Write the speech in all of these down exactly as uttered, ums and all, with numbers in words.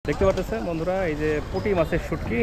দেখতে পাচ্ছেন বন্ধুরা, এই যে পুঁটি মাছের শুটকি,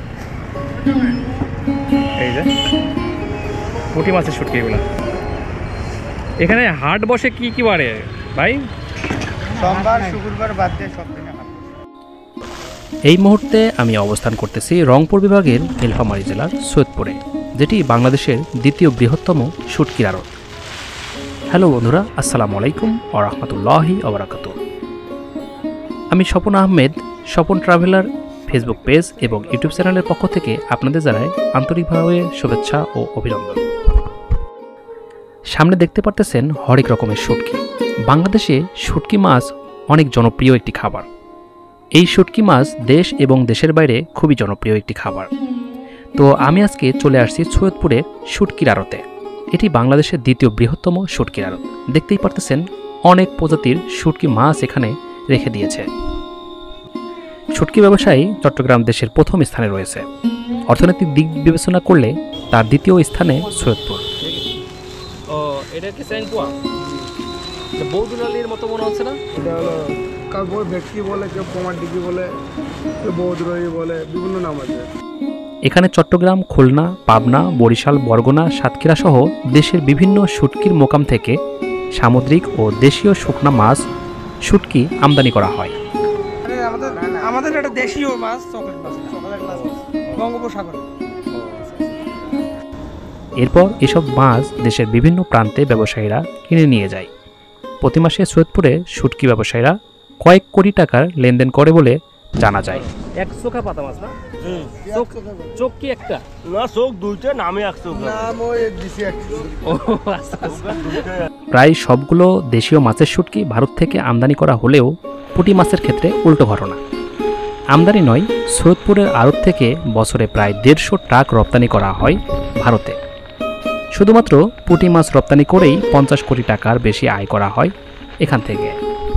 এই যে পুঁটি মাছের শুটকি এগুলো। এখানে হাট বসে কি কি বারে ভাই? সোমবার, শুক্রবার বাদ দিয়ে সব দিনে হাট। এই মুহূর্তে আমি অবস্থান করতেছি রংপুর বিভাগের নীলফামারী জেলার সৈয়দপুরে, যেটি বাংলাদেশের দ্বিতীয় বৃহত্তম শুটকির আড়ত। হ্যালো বন্ধুরা, আসসালামু আলাইকুম ওয়া রাহমাতুল্লাহি ওয়া বারাকাতুহু। আমি Swapan Ahmed, Swapan traveller Facebook page এবং ইউটিউব চ্যানেলের পক্ষ থেকে আপনাদের জানাই আন্তরিকভাবে শুভেচ্ছা ও অভিনন্দন। সামনে দেখতে পারতেছেন হরেক রকমের শুটকি। বাংলাদেশে শুটকি মাছ অনেক জনপ্রিয় একটি খাবার। এই শুটকি মাছ দেশ এবং দেশের বাইরে খুবই জনপ্রিয় একটি খাবার। তো আমি আজকে চলে আসছি সৈয়দপুরের শুটকির আড়তে। এটি বাংলাদেশের দ্বিতীয় বৃহত্তম শুটকির আড়ত। দেখতেই পারতেছেন অনেক প্রজাতির শুটকি মাছ এখানে রেখে দিয়েছে। শুটকি ব্যবসায়ী চট্টগ্রাম দেশের প্রথম স্থানে রয়েছে। অর্থনৈতিক দিক বিবেচনা করলে তার দ্বিতীয় স্থানে সৈয়দপুর। ও এটা কি স্যাংকুয়া? বৌদুলালির মতো মনে হচ্ছে না? এটা হলো কাউকে ভেটকি বলে, কেউ পোমাটিকি বলে, কেউ বৌদুলালি বলে, বিভিন্ন নাম আছে। এখানে চট্টগ্রাম, খুলনা, পাবনা, বরিশাল, বরগুনা, সাতক্ষীরা সহ দেশের বিভিন্ন শুটকির মোকাম থেকে সামুদ্রিক ও দেশীয় শুকনা মাছ শুটকি আমদানি করা হয়। আমাদের আমাদের এটা দেশীয় মাছ, চকলেট মাছ, চকলেট মাছ বঙ্গোপসাগর। এরপর এসব মাছ দেশের বিভিন্ন প্রান্তে ব্যবসায়ীরা কিনে নিয়ে যায়। প্রতি মাসে সৈয়দপুরে শুটকি ব্যবসায়ীরা কয়েক কোটি টাকার লেনদেন করে বলে জানা যায়। এক চোখা পাতা মাছ না? চোখ চোখ কি একটা না, চোখ দুইটা, নামে এক চোখ। নাম ওই দিছি একটা। ও আচ্ছা আচ্ছা। প্রায় সবগুলো দেশীয় মাছের শুটকি ভারত থেকে আমদানি করা হলেও পুঁটি মাছের ক্ষেত্রে উল্টো ঘটনা। আমদানি নয়, সৈয়দপুরের আড়ত থেকে বছরে প্রায় দেড়শো ট্রাক রপ্তানি করা হয় ভারতে। শুধুমাত্র পুঁটি মাছ রপ্তানি করেই পঞ্চাশ কোটি টাকার বেশি আয় করা হয় এখান থেকে।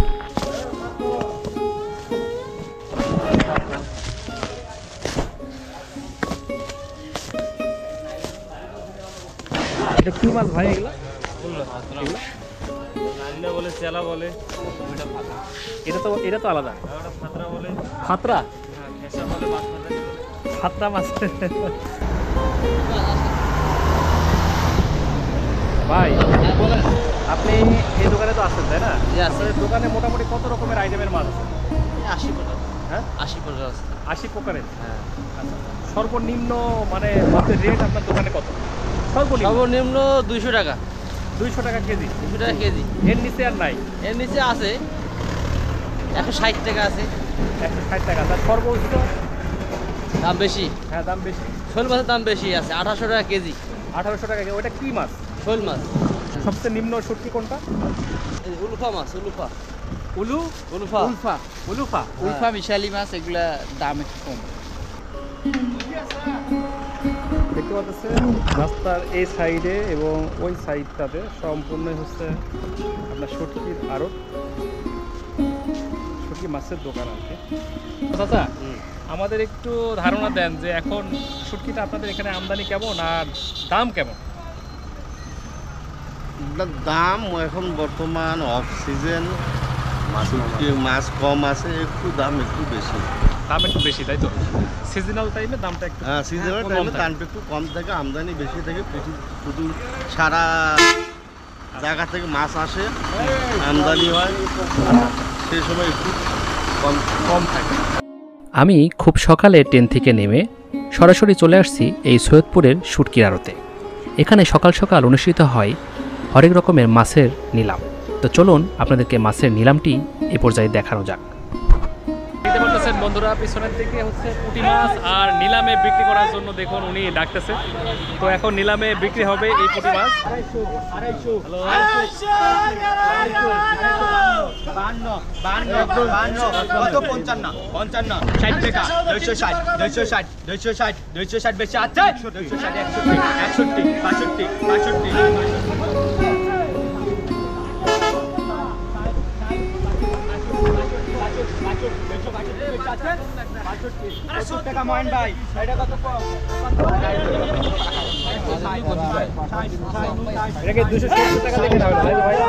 এটা কি মাছ ভাই? এগুলা বলে চেলা বলে, এটা তো এটা তো আলাদা। ফাতরা বলে, ফাতরা বলে মাছ ফাতরা মাছ। ভাই আপনি এই দোকানে তো আছেন তাই না? আপনার দোকানে মোটামুটি কত রকমের আইটেমের মাছ আছে? আশি প্রকার। হ্যাঁ, আশি প্রকার আছে। আশি প্রকারের। হ্যাঁ। সর্বনিম্ন মানে মাছের রেট আপনার দোকানে কত? সর্বনিম্ন সর্বনিম্ন দুইশো টাকা। দুইশো টাকা কেজি? দুশো টাকা কেজি। এর নিচে আর নাই? এর নিচে আছে একশো ষাট টাকা আছে। একশো ষাট টাকা। তার সর্বোচ্চ দাম বেশি। হ্যাঁ, দাম বেশি। শোল মাছের দাম বেশি আছে, আঠারোশো টাকা কেজি। আঠারোশো টাকা কেজি। ওইটা কি মাছ? শোল মাছ। সবচেয়ে নিম্ন শুটকি কোনটা? এই উলফা মাছ। উলফা উলু উলফা উলফা উলুফা উলফা মিশালি মাছ, এগুলা দাম একটু কম। দেখতে পাচ্ছেন রাস্তার এই সাইডে এবং ওই সাইডটাতে সম্পূর্ণ হচ্ছে আপনার শুটকির আড়ত, শুটকি মাছের দোকান আর কি। চাচা, আমাদের একটু ধারণা দেন যে এখন শুটকিটা আপনাদের এখানে আমদানি কেমন আর দাম কেমন? দাম এখন বর্তমান অফ সিজন, মাছ কম আছে, একটু দাম একটু বেশি। দাম একটু বেশি তাই তো? সিজনাল টাইমে দামটা একটু হ্যাঁ, সিজনাল টাইমে দামটা একটু কম থাকে, আমদানি বেশি থাকে। শুধু সারা জায়গা থেকে মাছ আসে, আমদানি হয়, সেই সময় একটু কম কম থাকে। আমি খুব সকালে ট্রেন থেকে নেমে সরাসরি চলে আসছি এই সৈয়দপুরের শুটকির আড়তে। এখানে সকাল সকাল অনুষ্ঠিত হয় হরেক রকমের মাছের নিলাম। তো চলুন আপনাদেরকে মাছের নিলামটি এ পর্যায়ে দেখানো যাক। দেখতে পাচ্ছেন বন্ধুরা, পিছনের দিকে হচ্ছে পুঁটি মাছ আর নিলামে বিক্রি করার জন্য দেখুন উনি ডাকতেছে। তো এখন নিলামে বিক্রি হবে এই পুঁটি মাছ। পঞ্চান্ন পঞ্চান্ন ষাট টাকা, দুইশো ষাট দুইশো ষাট দুইশো ষাট দুইশো ষাট বেশি আছে, দুইশো ষাট একষট্টি একষট্টি বাষট্টি বাষট্টি। সত্তর টাকা ময়ন ভাই, এটা কত কম? এটাকে দুশো সত্তর টাকা দেখে নাও ভাই ভাই।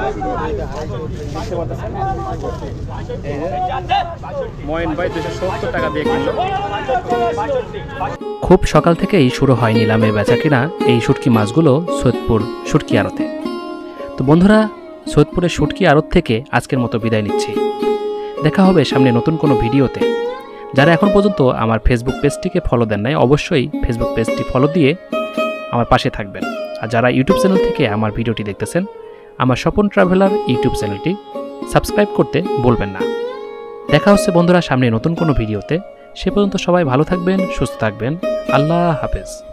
ময়ন ভাই দুশো সত্তর টাকা দিয়ে কিনলো। খুব সকাল থেকেই শুরু হয় নিলামে বেচাকেনা এই শুটকি মাছগুলো সৈয়দপুর শুটকি আড়তে। তো বন্ধুরা, সৈয়দপুরের শুটকি আড়ত থেকে আজকের মতো বিদায় নিচ্ছি। দেখা হবে সামনে নতুন কোনো ভিডিওতে। যারা এখন পর্যন্ত আমার ফেসবুক পেজটিকে ফলো দেন নাই, অবশ্যই ফেসবুক পেজটি ফলো দিয়ে আমার পাশে থাকবেন। আর যারা ইউটিউব চ্যানেল থেকে আমার ভিডিওটি দেখতেছেন, আমার স্বপন ট্রাভেলার ইউটিউব চ্যানেলটি সাবস্ক্রাইব করতে বলবেন না। দেখা হচ্ছে বন্ধুরা সামনে নতুন কোনো ভিডিওতে। সে পর্যন্ত সবাই ভালো থাকবেন, সুস্থ থাকবেন। আল্লাহ হাফেজ।